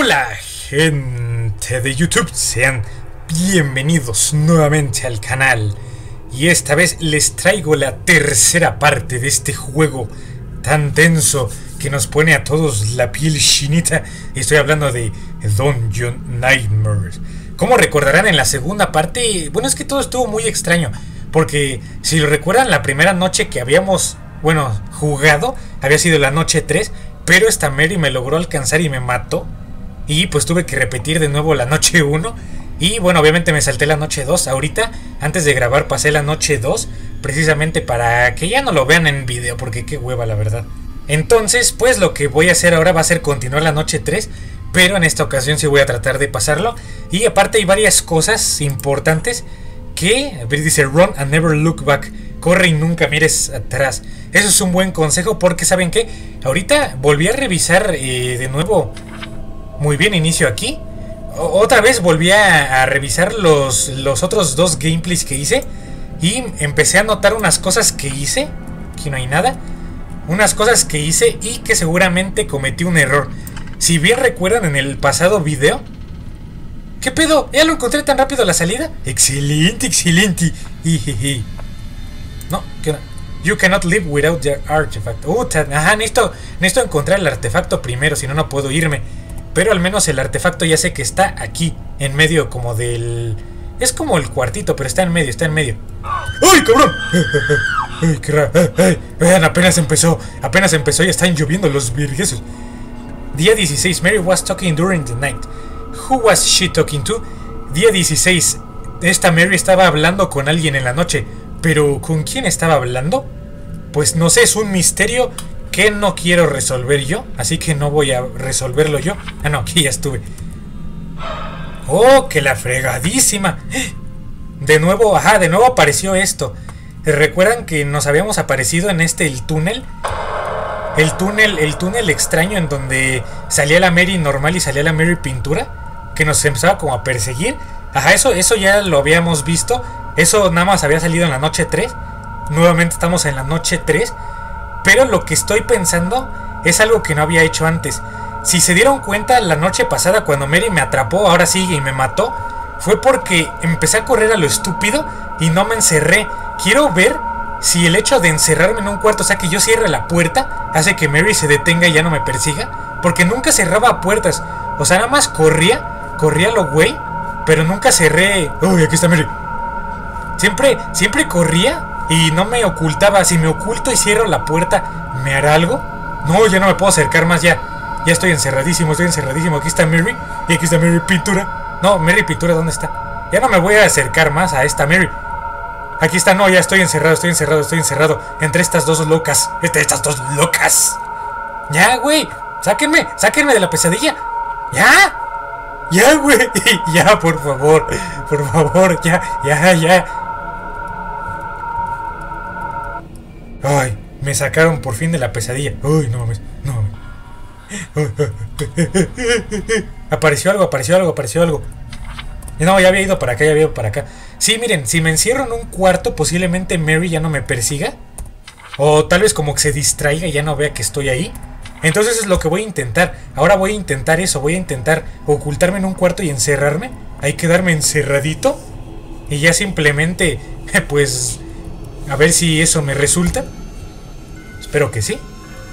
Hola gente de YouTube, sean bienvenidos nuevamente al canal. Y esta vez les traigo la tercera parte de este juego tan denso que nos pone a todos la piel chinita. Estoy hablando de Dungeon Nightmares. Como recordarán, en la segunda parte, bueno, es que todo estuvo muy extraño, porque si lo recuerdan, la primera noche que habíamos, jugado, había sido la noche 3, pero esta Mary me logró alcanzar y me mató. Y pues tuve que repetir de nuevo la noche 1. Y bueno, obviamente me salté la noche 2. Ahorita, antes de grabar, pasé la noche 2, precisamente para que ya no lo vean en video, porque qué hueva, la verdad. Entonces, pues lo que voy a hacer ahora va a ser continuar la noche 3, pero en esta ocasión sí voy a tratar de pasarlo. Y aparte hay varias cosas importantes que, a ver, dice Run and never look back. Corre y nunca mires atrás. Eso es un buen consejo porque, ¿saben qué? Ahorita volví a revisar de nuevo. Muy bien, inicio aquí. Otra vez volví a revisar los otros dos gameplays que hice. Y empecé a notar unas cosas que hice. Aquí no hay nada. Unas cosas que hice y que seguramente cometí un error. Si bien recuerdan en el pasado video. ¿Qué pedo? ¿Ya lo encontré tan rápido la salida? Excelente, excelente. No, ¿qué onda? You cannot live without the artifact. Ajá, necesito encontrar el artefacto primero, si no, no puedo irme. Pero al menos el artefacto ya sé que está aquí, en medio como del... Es como el cuartito, pero está en medio, ¡Ay, cabrón! ¡Ay, qué raro! Vean, apenas empezó y están lloviendo los virguesos. Día 16, Mary was talking during the night. Who was she talking to? Día 16, esta Mary estaba hablando con alguien en la noche. ¿Pero con quién estaba hablando? Pues no sé, es un misterio que no quiero resolver yo, así que no voy a resolverlo yo. Ah, no, aquí ya estuve. ¡Oh, que la fregadísima! De nuevo apareció esto. ¿Recuerdan que nos habíamos aparecido en el túnel? El túnel extraño en donde salía la Mary normal y salía la Mary pintura, que nos empezaba como a perseguir. Ajá, eso ya lo habíamos visto. Eso nada más había salido en la noche 3. Nuevamente estamos en la noche 3. Pero lo que estoy pensando es algo que no había hecho antes. Si se dieron cuenta, la noche pasada cuando Mary me atrapó, ahora sigue y me mató, fue porque empecé a correr a lo estúpido y no me encerré. Quiero ver si el hecho de encerrarme en un cuarto, o sea que yo cierre la puerta, hace que Mary se detenga y ya no me persiga. Porque nunca cerraba puertas. O sea, nada más corría lo güey, pero nunca cerré. Uy, aquí está Mary. Siempre corría y no me ocultaba. Si me oculto y cierro la puerta, ¿me hará algo? No, ya no me puedo acercar más. Ya estoy encerradísimo. Aquí está Mary. Y aquí está Mary Pintura. No, Mary Pintura, ¿dónde está? Ya no me voy a acercar más a esta Mary. Aquí está, no, ya estoy encerrado. Entre estas dos locas. Ya, güey. Sáquenme de la pesadilla. Ya, güey. Ya, por favor, ya. Ay, me sacaron por fin de la pesadilla. Uy, no mames. Apareció algo. No, ya había ido para acá. Sí, miren, si me encierro en un cuarto, posiblemente Mary ya no me persiga. O tal vez como que se distraiga y ya no vea que estoy ahí. Entonces es lo que voy a intentar. Ahora voy a intentar eso. Voy a intentar ocultarme en un cuarto y encerrarme. Hay que quedarme encerradito. Y ya simplemente, pues, a ver si eso me resulta. Espero que sí.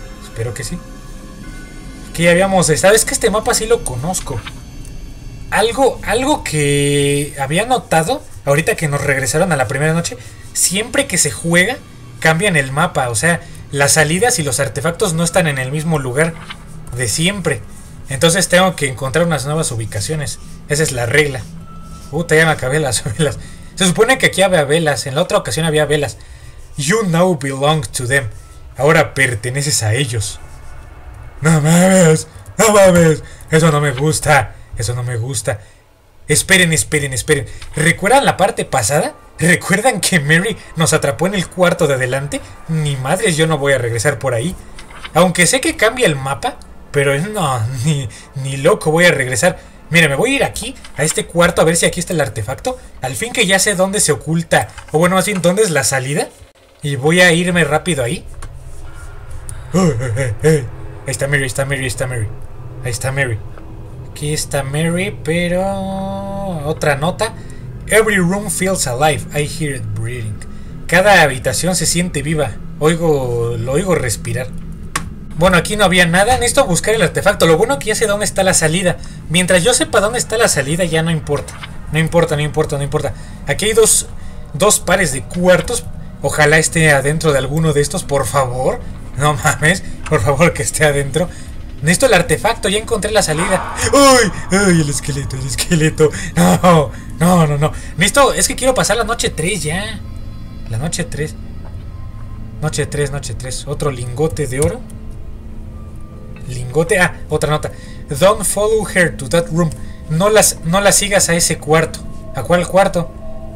Que ya habíamos estado. Es que este mapa sí lo conozco. Algo que había notado ahorita que nos regresaron a la primera noche. Siempre que se juega, cambian el mapa. O sea, las salidas y los artefactos no están en el mismo lugar de siempre. Entonces tengo que encontrar unas nuevas ubicaciones. Esa es la regla. Ya me acabé las velas. Se supone que aquí había velas. En la otra ocasión había velas. You now belong to them. Ahora perteneces a ellos. No mames. Eso no me gusta. Esperen. ¿Recuerdan la parte pasada? ¿Recuerdan que Mary nos atrapó en el cuarto de adelante? Ni madres, yo no voy a regresar por ahí. Aunque sé que cambia el mapa, pero no, ni loco voy a regresar. Mira, me voy a ir aquí, a este cuarto, a ver si aquí está el artefacto. Al fin que ya sé dónde se oculta, o bueno, más bien dónde es la salida. Y voy a irme rápido ahí. Ahí está Mary. Aquí está Mary, pero... Otra nota. Every room feels alive. I hear it breathing. Cada habitación se siente viva. Lo oigo respirar. Bueno, aquí no había nada. Necesito buscar el artefacto. Lo bueno que ya sé dónde está la salida. Mientras yo sepa dónde está la salida, ya no importa. No importa. Aquí hay dos pares de cuartos. Ojalá esté adentro de alguno de estos, por favor. No mames, por favor que esté adentro. Necesito el artefacto, ya encontré la salida. ¡Ay! ¡Ay! El esqueleto. No. Necesito, es que quiero pasar la noche 3 ya. La noche 3. Noche 3. Otro lingote de oro. Otra nota. Don't follow her to that room. No la sigas a ese cuarto. ¿A cuál cuarto?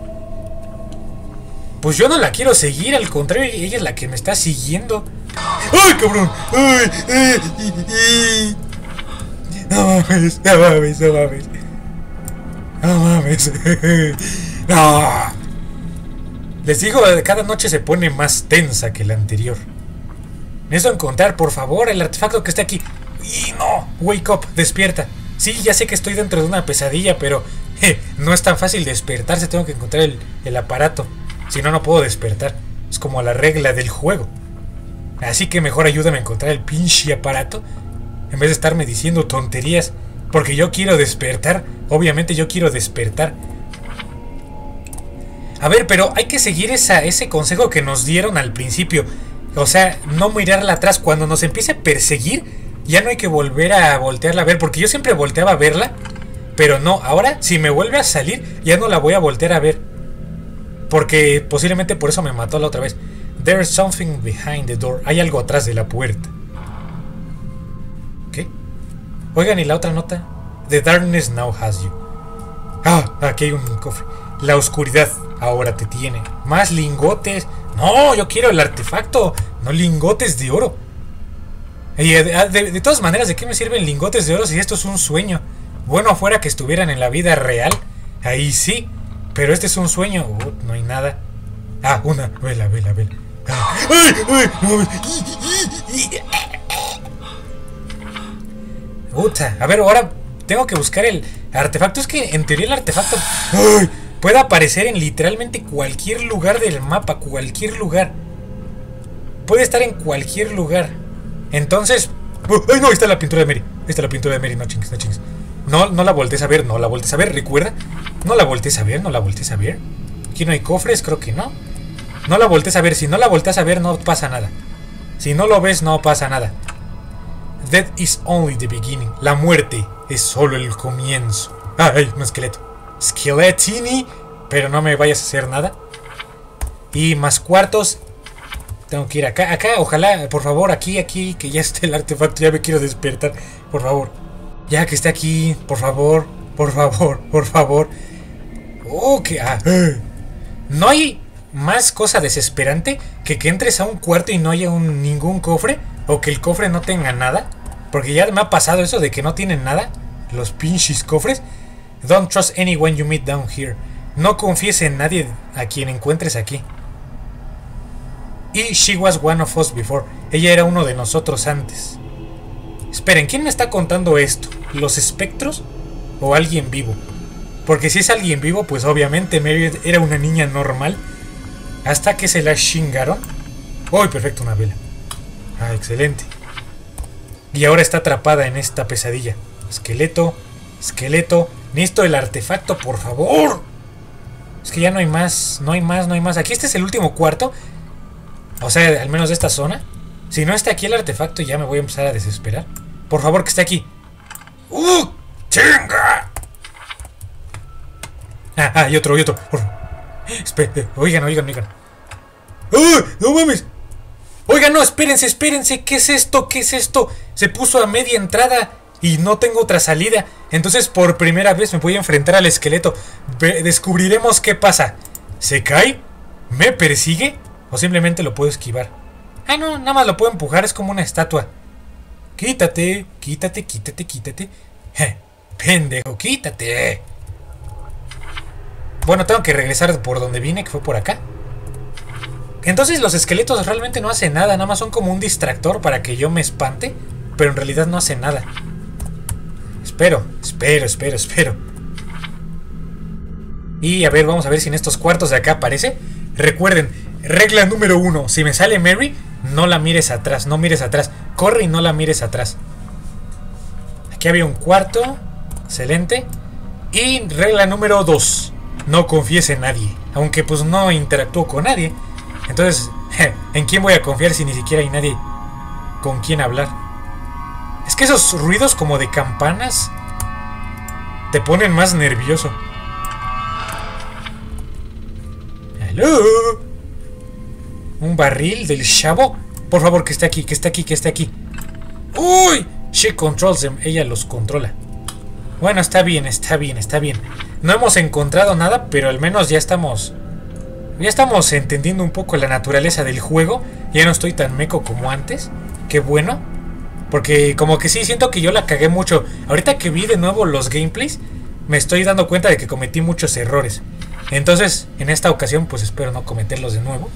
Pues yo no la quiero seguir, al contrario, ella es la que me está siguiendo. ¡Ay, cabrón! ¡Ay! No mames. No. Les digo, cada noche se pone más tensa que la anterior. Necesito encontrar, por favor, el artefacto que está aquí. ¡Y no! Wake up, despierta. Sí, ya sé que estoy dentro de una pesadilla, pero no es tan fácil despertarse. Tengo que encontrar el aparato. Si no, no puedo despertar. Es como la regla del juego. Así que mejor ayúdame a encontrar el pinche aparato, en vez de estarme diciendo tonterías. Porque yo quiero despertar. Obviamente yo quiero despertar. A ver, pero hay que seguir ese consejo que nos dieron al principio. O sea, no mirarla atrás. Cuando nos empiece a perseguir, ya no hay que volver a voltearla a ver. Porque yo siempre volteaba a verla, pero no, ahora si me vuelve a salir, ya no la voy a voltear a ver. Porque posiblemente por eso me mató la otra vez. There's something behind the door. Hay algo atrás de la puerta. ¿Qué? Oigan, y la otra nota. The darkness now has you. Aquí hay un cofre. La oscuridad ahora te tiene. Más lingotes. No, yo quiero el artefacto. No lingotes de oro. Y de todas maneras, ¿de qué me sirven lingotes de oro si esto es un sueño? Bueno, fuera que estuvieran en la vida real. Ahí sí. Pero este es un sueño. No hay nada. Una vela. ¡Ay! Puta. A ver, ahora tengo que buscar el artefacto. Es que en teoría el artefacto puede aparecer en literalmente cualquier lugar del mapa. Cualquier lugar. Puede estar en cualquier lugar. Entonces... ¡Ay, no! Ahí está la pintura de Mary. No chingues. No la voltees a ver. Recuerda. No la voltees a ver. Aquí no hay cofres, creo que no. No la voltees a ver. Si no la volteas a ver, no pasa nada. Si no lo ves, no pasa nada. Death is only the beginning. La muerte es solo el comienzo. Hay un esqueleto. Skeletini. Pero no me vayas a hacer nada. Y más cuartos. Tengo que ir acá, ojalá, por favor, aquí, que ya esté el artefacto. Ya me quiero despertar, por favor. Ya que esté aquí, por favor. No hay más cosa desesperante que entres a un cuarto y no haya ningún cofre. O que el cofre no tenga nada. Porque ya me ha pasado eso de que no tienen nada los pinches cofres. Don't trust anyone you meet down here. No confíes en nadie a quien encuentres aquí. Y she was one of us before. Ella era uno de nosotros antes. Esperen, ¿quién me está contando esto? ¿Los espectros o alguien vivo? Porque si es alguien vivo, pues obviamente Mary era una niña normal. Hasta que se la chingaron. ¡Oh, perfecto! Una vela. Excelente. Y ahora está atrapada en esta pesadilla. Esqueleto. Necesito el artefacto, por favor. Es que ya no hay más. No hay más. Aquí este es el último cuarto. O sea, al menos de esta zona. Si no está aquí el artefacto, ya me voy a empezar a desesperar. Por favor, que esté aquí. ¡Chinga! Y otro. Oigan. ¡No mames! Oigan, no, espérense. ¿Qué es esto? Se puso a media entrada y no tengo otra salida. Entonces, por primera vez me voy a enfrentar al esqueleto. Descubriremos qué pasa. ¿Se cae? ¿Me persigue? ¿O simplemente lo puedo esquivar? No, nada más lo puedo empujar, es como una estatua. Quítate. Pendejo, quítate. Bueno, tengo que regresar por donde vine, que fue por acá. Entonces los esqueletos realmente no hacen nada, nada más son como un distractor para que yo me espante. Pero en realidad no hacen nada. Espero. Y a ver, vamos a ver si en estos cuartos de acá aparece. Recuerden, regla número 1. Si me sale Mary, no la mires atrás. No mires atrás. Corre y no la mires atrás. Aquí había un cuarto. Excelente. Y regla número 2. No confíes en nadie. Aunque pues no interactúo con nadie. Entonces, ¿en quién voy a confiar si ni siquiera hay nadie con quien hablar? Es que esos ruidos como de campanas te ponen más nervioso. ¡Aló! Un barril del chavo. Por favor, que esté aquí, que esté aquí, que esté aquí. ¡Uy! She controls them. Ella los controla. Bueno, está bien. No hemos encontrado nada, pero al menos ya estamos entendiendo un poco la naturaleza del juego. Ya no estoy tan meco como antes. Qué bueno. Porque como que sí, siento que yo la cagué mucho. Ahorita que vi de nuevo los gameplays, me estoy dando cuenta de que cometí muchos errores. Entonces, en esta ocasión, pues espero no cometerlos de nuevo.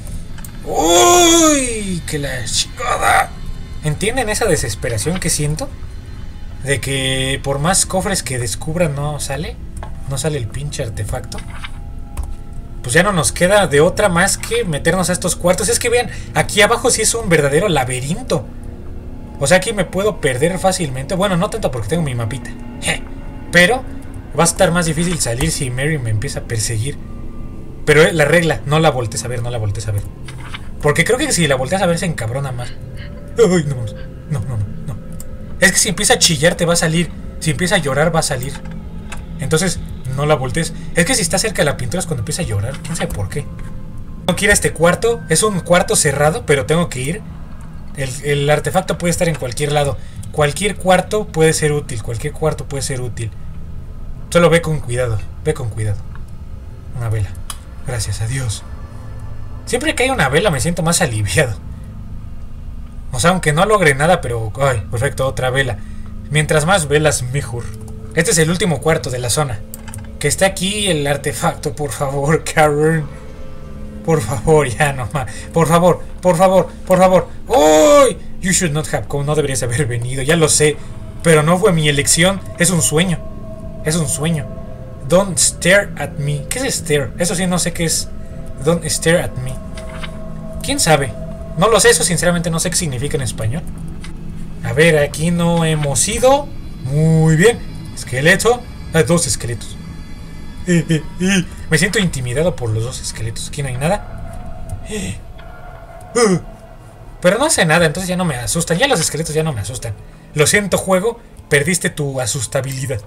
¡Uy! ¡Que la chingada! ¿Entienden esa desesperación que siento? De que por más cofres que descubran no sale el pinche artefacto. Pues ya no nos queda de otra más que meternos a estos cuartos. Es que vean, aquí abajo sí es un verdadero laberinto. O sea, aquí me puedo perder fácilmente. Bueno, no tanto porque tengo mi mapita. Pero va a estar más difícil salir si Mary me empieza a perseguir. Pero la regla, no la voltees a ver, Porque creo que si la volteas a ver se encabrona más. Ay, no. Es que si empieza a chillar te va a salir. Si empieza a llorar va a salir. Entonces, no la voltees. Es que si está cerca de la pintura es cuando empieza a llorar. ¿Quién sabe por qué? Tengo que ir a este cuarto. Es un cuarto cerrado, pero tengo que ir. El artefacto puede estar en cualquier lado. Cualquier cuarto puede ser útil. Solo ve con cuidado. Una vela. Gracias a Dios. Siempre que hay una vela me siento más aliviado. O sea, aunque no logre nada, pero... Ay, perfecto, otra vela. Mientras más velas, mejor. Este es el último cuarto de la zona. Que esté aquí el artefacto, por favor, Karen. Por favor, ya no más. Por favor. ¡Uy! You should not have come. No deberías haber venido, ya lo sé. Pero no fue mi elección. Es un sueño. Don't stare at me. ¿Qué es stare? Eso sí, no sé qué es. Don't stare at me. ¿Quién sabe? No lo sé, eso sinceramente no sé qué significa en español. A ver, aquí no hemos ido. Muy bien. Esqueleto. Dos esqueletos. Me siento intimidado por los dos esqueletos. Aquí no hay nada. Pero no hace nada, entonces ya no me asustan. Ya los esqueletos ya no me asustan. Lo siento, juego. Perdiste tu asustabilidad.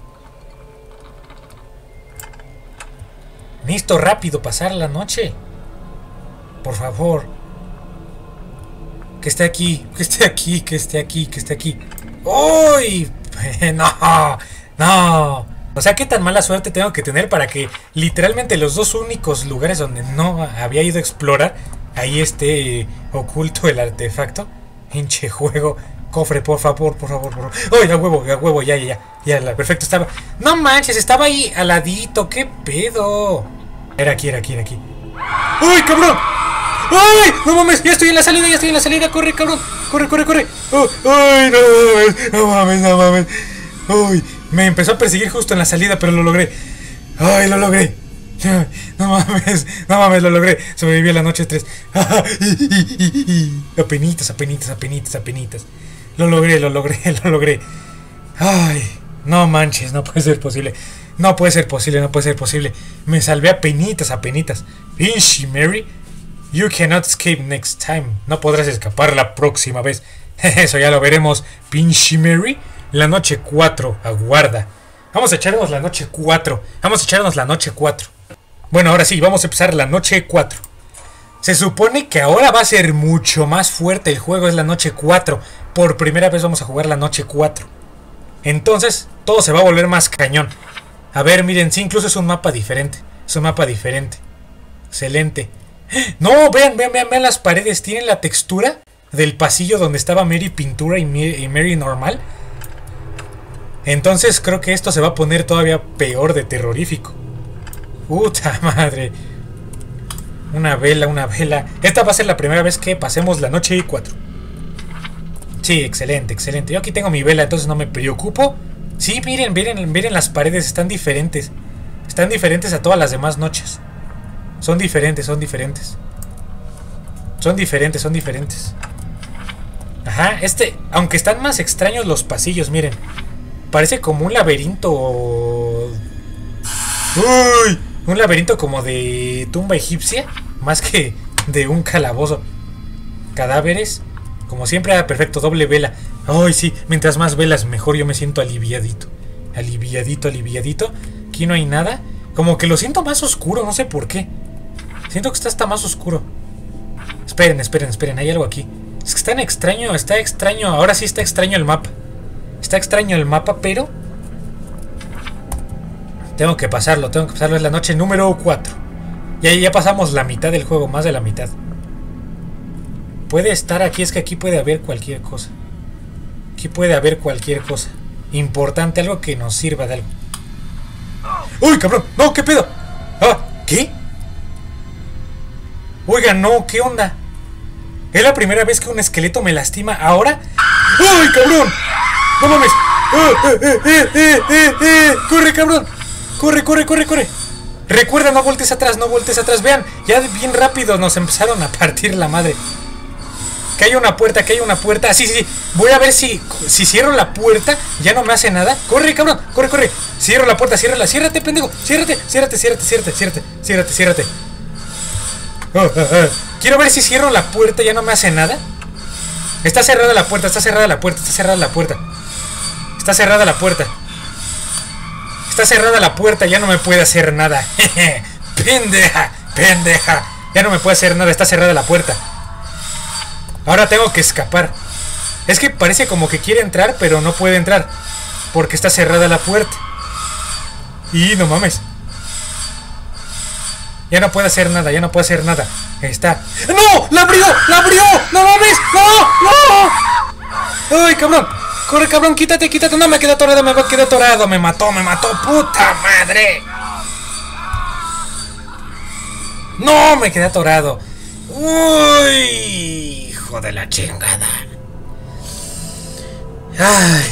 Necesito rápido pasar la noche. Por favor. Que esté aquí. ¡Uy! No. O sea, ¿qué tan mala suerte tengo que tener para que literalmente los dos únicos lugares donde no había ido a explorar, ahí esté oculto el artefacto? Hinche juego. Cofre, por favor. ¡Uy, a huevo! Ya, perfecto, estaba... ¡No manches! Estaba ahí al ladito. ¿Qué pedo? Era aquí. ¡Uy, cabrón! ¡Ay! ¡No mames! Ya estoy en la salida. ¡Corre, cabrón! ¡Corre! ¡Ay, no mames! ¡Uy! Me empezó a perseguir justo en la salida, pero lo logré. ¡Ay, lo logré! No mames, lo logré. Sobreviví a la noche 3. Apenitas. Lo logré. Ay, no manches, no puede ser posible. No puede ser posible. Me salvé apenitas. Pinche Mary, you cannot escape next time. No podrás escapar la próxima vez. Eso ya lo veremos, pinche Mary. La noche 4, aguarda. Vamos a echarnos la noche 4. Bueno, ahora sí, vamos a empezar la noche 4. Se supone que ahora va a ser mucho más fuerte el juego, es la noche 4. Por primera vez vamos a jugar la noche 4. Entonces, todo se va a volver más cañón. A ver, miren, sí, incluso es un mapa diferente. Excelente. No, vean las paredes. Tienen la textura del pasillo donde estaba Mary pintura y Mary normal. Entonces creo que esto se va a poner todavía peor de terrorífico. ¡Puta madre! Una vela. Esta va a ser la primera vez que pasemos la noche 4. Sí, excelente. Yo aquí tengo mi vela, entonces no me preocupo. Sí, miren las paredes, están diferentes. Están diferentes a todas las demás noches. Son diferentes. Ajá, aunque están más extraños los pasillos, miren. Parece como un laberinto. ¡Uy! Un laberinto como de tumba egipcia, más que de un calabozo. Cadáveres. Como siempre, perfecto, doble vela. Ay, sí, mientras más velas mejor, yo me siento aliviadito. Aliviadito. Aquí no hay nada. Como que lo siento más oscuro, no sé por qué. Siento que está hasta más oscuro. Esperen, hay algo aquí. Es que está extraño. Ahora sí está extraño el mapa. Está extraño el mapa, pero tengo que pasarlo. Es la noche número 4. Ya pasamos la mitad del juego, más de la mitad. Puede estar aquí, es que aquí puede haber cualquier cosa. Importante, algo que nos sirva de algo. ¡Uy, cabrón! ¡No, qué pedo! ¡Ah! ¿Qué? Oiga, no, ¿qué onda? Es la primera vez que un esqueleto me lastima. ¿Ahora? ¡Uy, cabrón! ¡No mames! ¡Corre, cabrón! ¡Corre! Recuerda, no voltees atrás. Vean, ya bien rápido nos empezaron a partir la madre. Que hay una puerta. Sí. Voy a ver si cierro la puerta, ya no me hace nada. Corre, cabrón, corre. Cierro la puerta, ciérrate, pendejo. Ciérrate. Quiero ver si cierro la puerta, ya no me hace nada. Está cerrada la puerta. Está cerrada la puerta, ya no me puede hacer nada. Pendeja. Ya no me puede hacer nada, está cerrada la puerta. Ahora tengo que escapar. Es que parece como que quiere entrar, pero no puede entrar porque está cerrada la puerta. Y no mames. Ya no puede hacer nada. Ahí está. ¡No! ¡La abrió! ¡No mames! ¡No! ¡Ay, cabrón! Corre, cabrón, quítate. No, me quedé atorado. Me mató. ¡Puta madre! ¡No! Me quedé atorado. ¡Uy! Hijo de la chingada. ¡Ay!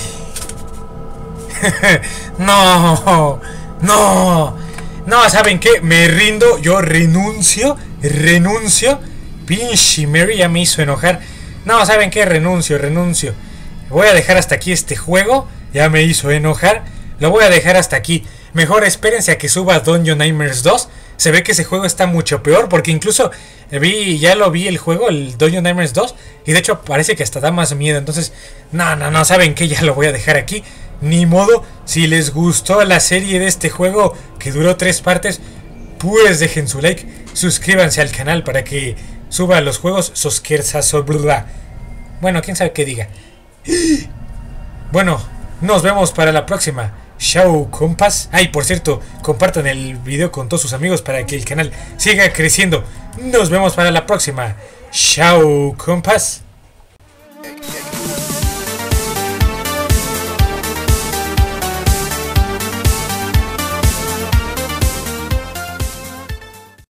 No, ¿saben qué? Me rindo, yo renuncio. Pinche Mary ya me hizo enojar. No, ¿saben qué? Renuncio. Voy a dejar hasta aquí este juego. Ya me hizo enojar. Lo voy a dejar hasta aquí. Mejor espérense a que suba Dungeon Nightmares 2. Se ve que ese juego está mucho peor, porque incluso ya lo vi el juego, el Dungeon Nightmares 2, y de hecho parece que hasta da más miedo. Entonces, no, ¿saben qué? Ya lo voy a dejar aquí. Ni modo, si les gustó la serie de este juego, que duró 3 partes, pues dejen su like, suscríbanse al canal para que suba los juegos Bueno, quién sabe qué diga. Bueno, nos vemos para la próxima. Chao, compas. Ay, por cierto, compartan el video con todos sus amigos para que el canal siga creciendo. Nos vemos para la próxima. Chao, compas.